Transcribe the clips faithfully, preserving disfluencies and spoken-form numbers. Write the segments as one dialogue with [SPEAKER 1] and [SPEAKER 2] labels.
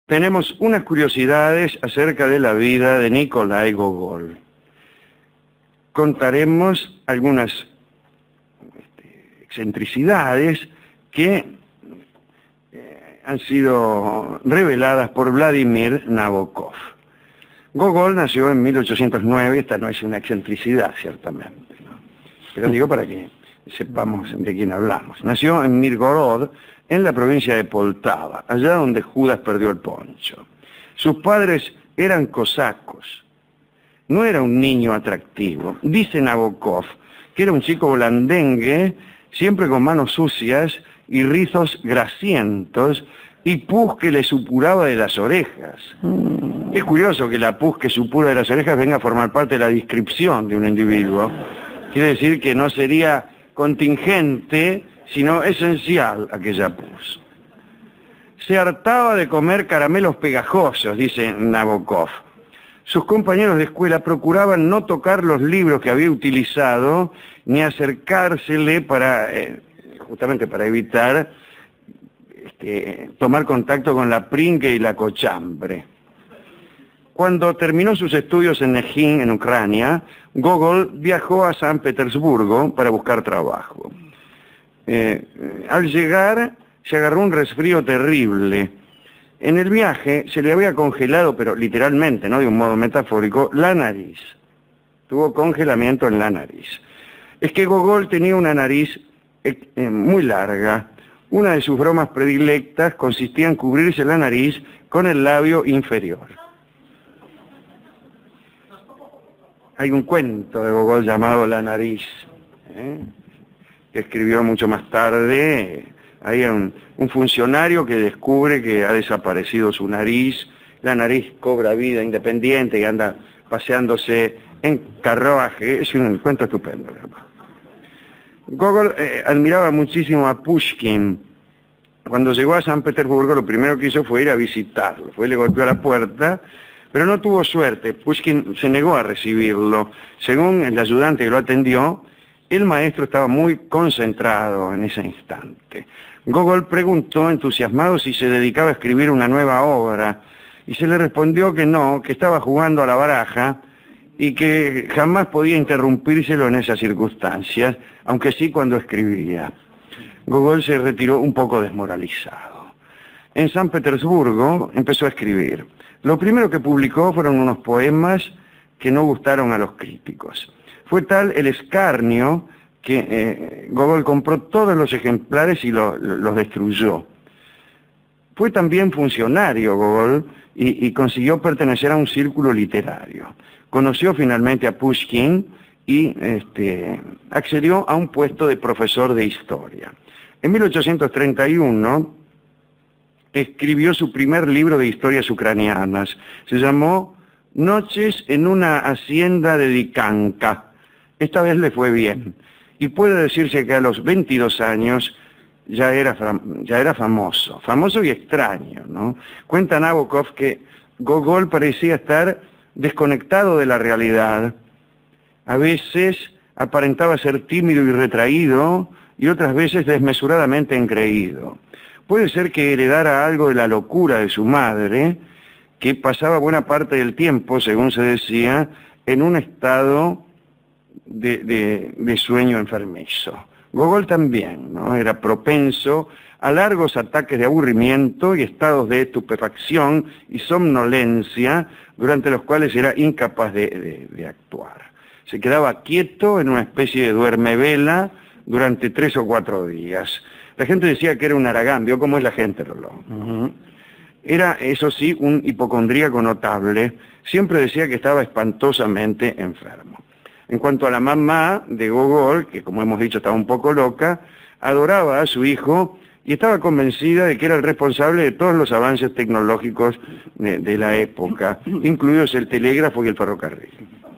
[SPEAKER 1] tenemos unas curiosidades acerca de la vida de Nikolai Gogol. Contaremos algunas este, excentricidades que eh, han sido reveladas por Vladimir Nabokov. Gogol nació en mil ochocientos nueve, esta no es una excentricidad, ciertamente, ¿no? Pero digo para que sepamos de quién hablamos. Nació en Mirgorod, en la provincia de Poltava, allá donde Judas perdió el poncho. Sus padres eran cosacos. No era un niño atractivo. Dice Nabokov que era un chico blandengue, siempre con manos sucias y rizos grasientos y pus que le supuraba de las orejas. Mm. Es curioso que la pus que supura de las orejas venga a formar parte de la descripción de un individuo. Quiere decir que no sería contingente, sino esencial aquella pus. Se hartaba de comer caramelos pegajosos, dice Nabokov. Sus compañeros de escuela procuraban no tocar los libros que había utilizado, ni acercársele para, eh, justamente para evitar este, tomar contacto con la pringue y la cochambre. Cuando terminó sus estudios en Nejin, en Ucrania, Gogol viajó a San Petersburgo para buscar trabajo. Eh, al llegar se agarró un resfrío terrible. En el viaje se le había congelado, pero literalmente, no de un modo metafórico, la nariz. Tuvo congelamiento en la nariz. Es que Gogol tenía una nariz eh, eh, muy larga. Una de sus bromas predilectas consistía en cubrirse la nariz con el labio inferior. Hay un cuento de Gogol llamado La nariz, ¿eh? que escribió mucho más tarde. Hay un, un funcionario que descubre que ha desaparecido su nariz, la nariz cobra vida independiente y anda paseándose en carruaje. Es un cuento estupendo. Gogol eh, admiraba muchísimo a Pushkin. Cuando llegó a San Petersburgo, lo primero que hizo fue ir a visitarlo. Fue, le golpeó a la puerta, pero no tuvo suerte. Pushkin se negó a recibirlo. Según el ayudante que lo atendió, el maestro estaba muy concentrado en ese instante. Gogol preguntó entusiasmado si se dedicaba a escribir una nueva obra, y se le respondió que no, que estaba jugando a la baraja y que jamás podía interrumpírselo en esas circunstancias, aunque sí cuando escribía. Gogol se retiró un poco desmoralizado. En San Petersburgo empezó a escribir. Lo primero que publicó fueron unos poemas que no gustaron a los críticos. Fue tal el escarnio que eh, Gogol compró todos los ejemplares y lo, los destruyó. Fue también funcionario Gogol y, y consiguió pertenecer a un círculo literario. Conoció finalmente a Pushkin y este, accedió a un puesto de profesor de historia. En mil ochocientos treinta y uno escribió su primer libro de historias ucranianas. Se llamó Noches en una hacienda de Dikanka. Esta vez le fue bien. Y puede decirse que a los veintidós años ya era, ya era famoso. Famoso y extraño, ¿no? Cuenta Nabokov que Gogol parecía estar desconectado de la realidad. A veces aparentaba ser tímido y retraído, y otras veces desmesuradamente engreído. Puede ser que heredara algo de la locura de su madre, que pasaba buena parte del tiempo, según se decía, en un estado de, de, de sueño enfermizo. Gogol también, ¿no? Era propenso a largos ataques de aburrimiento y estados de estupefacción y somnolencia, durante los cuales era incapaz de, de, de actuar. Se quedaba quieto en una especie de duermevela durante tres o cuatro días. La gente decía que era un Aragán, ¿vio cómo es la gente, Roló? Uh-huh. Era, eso sí, un hipocondríaco notable. Siempre decía que estaba espantosamente enfermo. En cuanto a la mamá de Gogol, que como hemos dicho estaba un poco loca, adoraba a su hijo y estaba convencida de que era el responsable de todos los avances tecnológicos de, de la época, incluidos el telégrafo y el ferrocarril.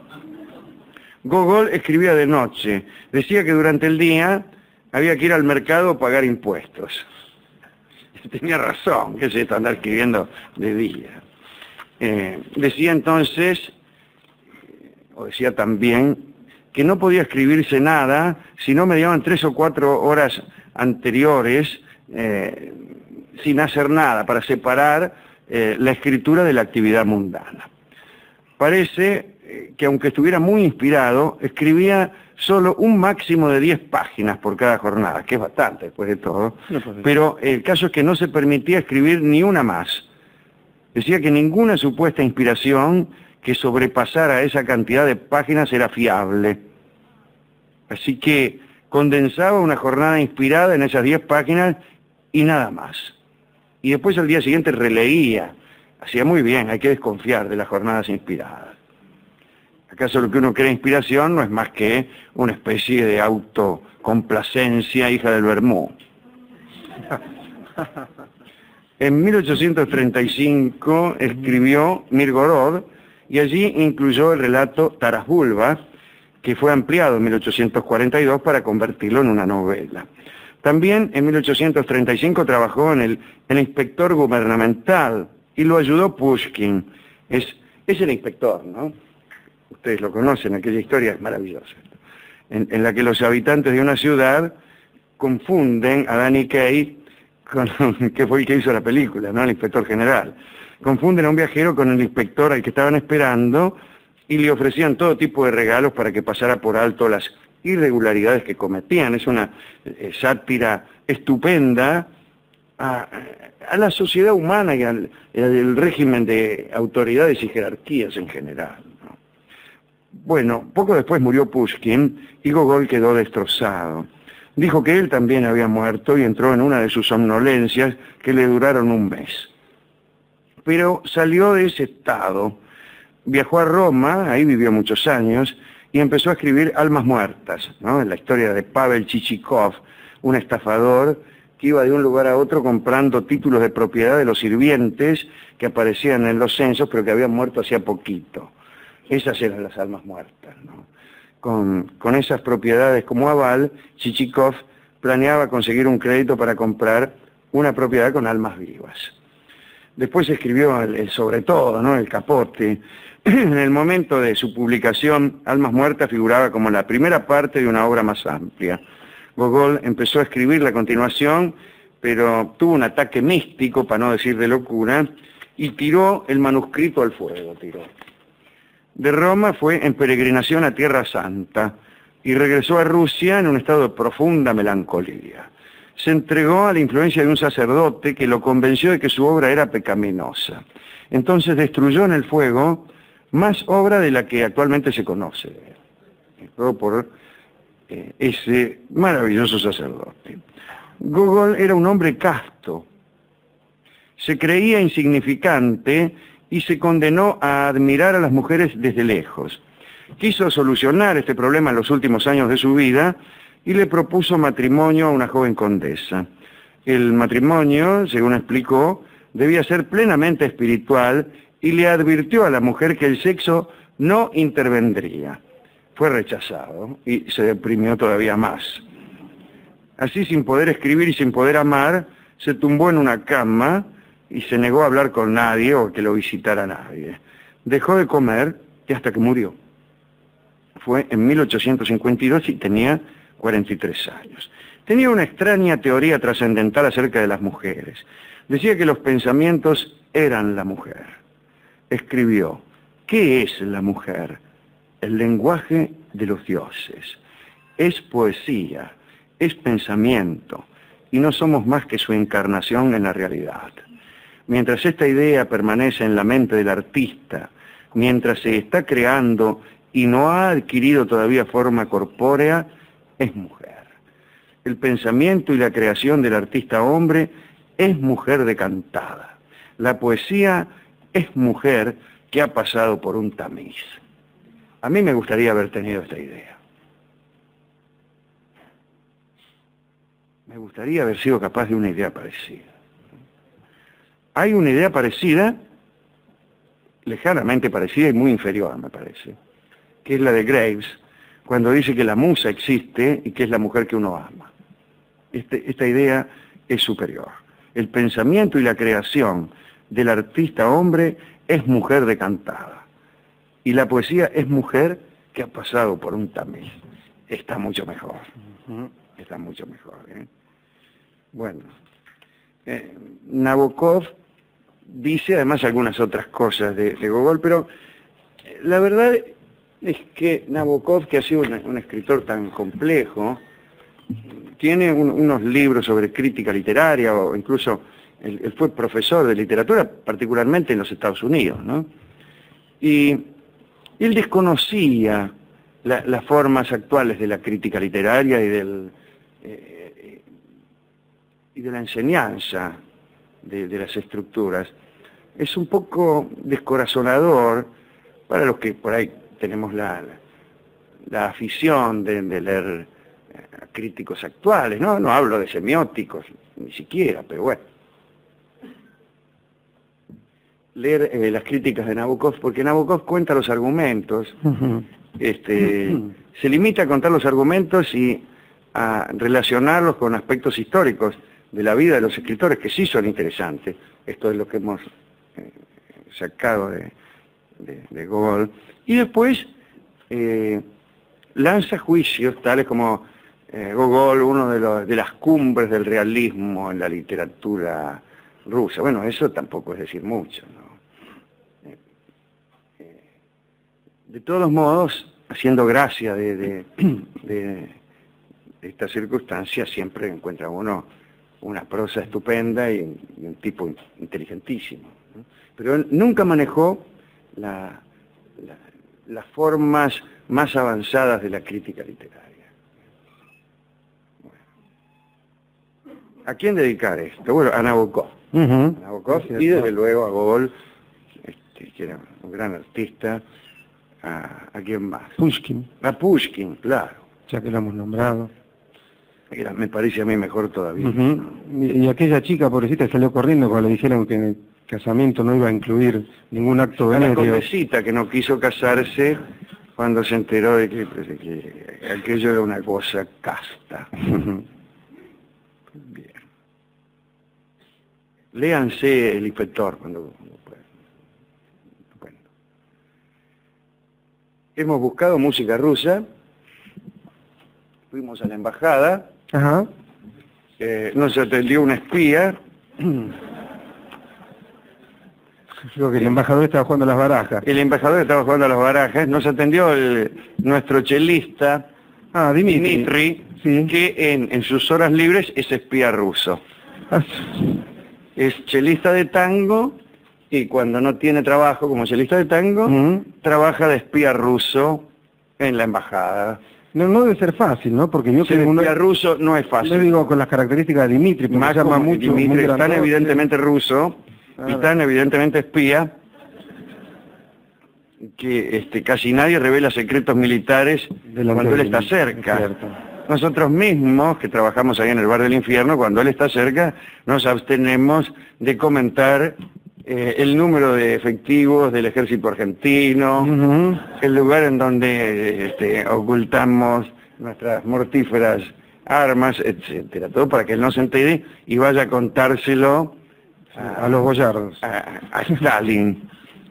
[SPEAKER 1] Gogol escribía de noche. Decía que durante el día había que ir al mercado a pagar impuestos. Tenía razón, que es esto, andar escribiendo de día. Eh, decía entonces, o decía también, que no podía escribirse nada si no mediaban tres o cuatro horas anteriores eh, sin hacer nada, para separar eh, la escritura de la actividad mundana. Parece eh, que aunque estuviera muy inspirado, escribía solo un máximo de diez páginas por cada jornada, que es bastante después de todo,
[SPEAKER 2] No, pues,
[SPEAKER 1] pero el caso es que no se permitía escribir ni una más. Decía que ninguna supuesta inspiración que sobrepasara esa cantidad de páginas era fiable. Así que condensaba una jornada inspirada en esas diez páginas y nada más. Y después al día siguiente releía. Hacía muy bien, hay que desconfiar de las jornadas inspiradas. ¿Acaso lo que uno cree inspiración no es más que una especie de autocomplacencia hija del vermú? En mil ochocientos treinta y cinco escribió Mirgorod y allí incluyó el relato Taras Bulba, que fue ampliado en mil ochocientos cuarenta y dos para convertirlo en una novela. También en mil ochocientos treinta y cinco trabajó en el, el inspector gubernamental y lo ayudó Pushkin. Es, es el inspector, ¿no? Ustedes lo conocen, aquella historia es maravillosa, en, en la que los habitantes de una ciudad confunden a Danny Kaye, con, que fue el que hizo la película, ¿no? El inspector general. Confunden a un viajero con el inspector al que estaban esperando y le ofrecían todo tipo de regalos para que pasara por alto las irregularidades que cometían. Es una eh, sátira estupenda a, a la sociedad humana y al, al régimen de autoridades y jerarquías en general, ¿no? Bueno, poco después murió Pushkin y Gogol quedó destrozado. Dijo que él también había muerto y entró en una de sus somnolencias que le duraron un mes. Pero salió de ese estado, viajó a Roma, ahí vivió muchos años, y empezó a escribir Almas Muertas, ¿no? En la historia de Pavel Chichikov, un estafador que iba de un lugar a otro comprando títulos de propiedad de los sirvientes que aparecían en los censos, pero que habían muerto hacía poquito. Esas eran las almas muertas, ¿no? Con, con esas propiedades como aval, Chichikov planeaba conseguir un crédito para comprar una propiedad con almas vivas. Después escribió el, el sobre todo, ¿no? El Capote. En el momento de su publicación, Almas Muertas figuraba como la primera parte de una obra más amplia. Gogol empezó a escribir la continuación, pero tuvo un ataque místico, para no decir de locura, y tiró el manuscrito al fuego, tiró. De Roma fue en peregrinación a Tierra Santa y regresó a Rusia en un estado de profunda melancolía. Se entregó a la influencia de un sacerdote que lo convenció de que su obra era pecaminosa. Entonces destruyó en el fuego más obra de la que actualmente se conoce, todo por eh, ese maravilloso sacerdote. Gogol era un hombre casto, se creía insignificante y se condenó a admirar a las mujeres desde lejos. Quiso solucionar este problema en los últimos años de su vida y le propuso matrimonio a una joven condesa. El matrimonio, según explicó, debía ser plenamente espiritual y le advirtió a la mujer que el sexo no intervendría. Fue rechazado y se deprimió todavía más. Así, sin poder escribir y sin poder amar, se tumbó en una cama y se negó a hablar con nadie o que lo visitara nadie. Dejó de comer y hasta que murió. Fue en mil ochocientos cincuenta y dos y tenía cuarenta y tres años. Tenía una extraña teoría trascendental acerca de las mujeres. Decía que los pensamientos eran la mujer. Escribió: ¿qué es la mujer? El lenguaje de los dioses. Es poesía, es pensamiento, y no somos más que su encarnación en la realidad. Mientras esta idea permanece en la mente del artista, mientras se está creando y no ha adquirido todavía forma corpórea, es mujer. El pensamiento y la creación del artista hombre es mujer decantada. La poesía es mujer que ha pasado por un tamiz. A mí me gustaría haber tenido esta idea. Me gustaría haber sido capaz de una idea parecida. Hay una idea parecida, lejanamente parecida y muy inferior, me parece, que es la de Graves, cuando dice que la musa existe y que es la mujer que uno ama. Este, esta idea es superior. El pensamiento y la creación del artista hombre es mujer decantada. Y la poesía es mujer que ha pasado por un tamiz. Está mucho mejor. Está mucho mejor. ¿eh? Bueno, eh, Nabokov dice además algunas otras cosas de, de Gogol, pero la verdad es que Nabokov, que ha sido un, un escritor tan complejo, tiene un, unos libros sobre crítica literaria, o incluso él, él fue profesor de literatura, particularmente en los Estados Unidos, ¿no? Y él desconocía la, las formas actuales de la crítica literaria y, del, eh, y de la enseñanza de, de las estructuras. Es un poco descorazonador para los que por ahí tenemos la, la, la afición de, de leer a críticos actuales, ¿no? No hablo de semióticos, ni siquiera, pero bueno. Leer eh, las críticas de Nabokov, porque Nabokov cuenta los argumentos, uh-huh. este, uh-huh. se limita a contar los argumentos y a relacionarlos con aspectos históricos de la vida de los escritores, que sí son interesantes. Esto es lo que hemos eh, sacado de, de, de Gogol. Y después eh, lanza juicios tales como eh, Gogol, uno de, los, de las cumbres del realismo en la literatura rusa. Bueno, eso tampoco es decir mucho, ¿no? Eh, eh, de todos modos, haciendo gracia de, de, de, de esta circunstancia, siempre encuentra uno una prosa estupenda y, y un tipo inteligentísimo, ¿no? Pero él nunca manejó la, la, las formas más avanzadas de la crítica literaria. Bueno. ¿A quién dedicar esto? Bueno, a Nabokov. Uh-huh. A Nabokov y desde luego a Gogol, este, que era un gran artista. ¿A, a quién más?
[SPEAKER 2] Pushkin.
[SPEAKER 1] A Pushkin, claro.
[SPEAKER 2] Ya que lo hemos nombrado.
[SPEAKER 1] Era, me parece a mí mejor todavía.
[SPEAKER 2] Uh-huh. y, y aquella chica pobrecita salió corriendo cuando le dijeron que en el casamiento no iba a incluir ningún acto
[SPEAKER 1] venérea. La
[SPEAKER 2] venerio.
[SPEAKER 1] condesita que no quiso casarse cuando se enteró de que, de que aquello era una cosa casta. Uh-huh. Bien. Léanse El Inspector cuando, cuando puedan. Bueno. Hemos buscado música rusa, fuimos a la embajada.
[SPEAKER 2] Ajá.
[SPEAKER 1] Eh, nos atendió una espía.
[SPEAKER 2] Creo que el embajador estaba jugando a las barajas.
[SPEAKER 1] El embajador estaba jugando a las barajas. Nos atendió el, nuestro chelista,
[SPEAKER 2] ah, Dimitri,
[SPEAKER 1] Dimitri
[SPEAKER 2] sí.
[SPEAKER 1] que en, en sus horas libres es espía ruso.
[SPEAKER 2] Ah.
[SPEAKER 1] Es chelista de tango y cuando no tiene trabajo como chelista de tango, uh-huh. trabaja de espía ruso en la embajada.
[SPEAKER 2] No, no debe ser fácil, ¿no? Porque yo
[SPEAKER 1] que uno ruso no es fácil.
[SPEAKER 2] Yo digo con las características de Dimitri, porque
[SPEAKER 1] más
[SPEAKER 2] llama mucho,
[SPEAKER 1] Dimitri es tan evidentemente ruso ah, y tan evidentemente espía que este, casi nadie revela secretos militares cuando él está cerca. Nosotros mismos, que trabajamos ahí en el bar del infierno, cuando él está cerca, nos abstenemos de comentar eh, el número de efectivos del ejército argentino, uh-huh. el lugar en donde este, ocultamos nuestras mortíferas armas, etcétera. Todo para que él no se entere y vaya a contárselo a,
[SPEAKER 2] a los boyardos,
[SPEAKER 1] a, a Stalin.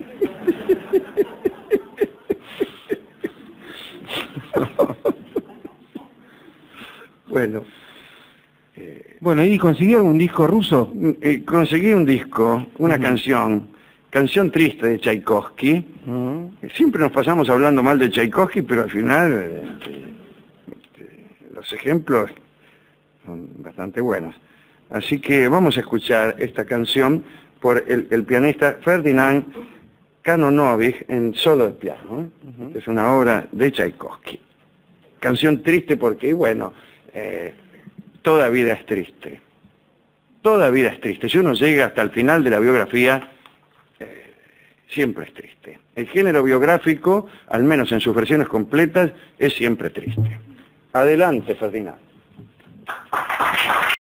[SPEAKER 1] Bueno.
[SPEAKER 2] Eh, bueno, ¿y consiguieron un disco ruso?
[SPEAKER 1] Eh, conseguí un disco, una uh-huh. canción, canción triste de Tchaikovsky. Uh-huh. Siempre nos pasamos hablando mal de Tchaikovsky, pero al final este, este, los ejemplos son bastante buenos. Así que vamos a escuchar esta canción por el, el pianista Ferdinand Kanonovich en solo de piano. ¿eh? Uh-huh. Es una obra de Tchaikovsky. Canción triste porque, bueno, eh, toda vida es triste. Toda vida es triste. Si uno llega hasta el final de la biografía, eh, siempre es triste. El género biográfico, al menos en sus versiones completas, es siempre triste. Adelante, Ferdinand.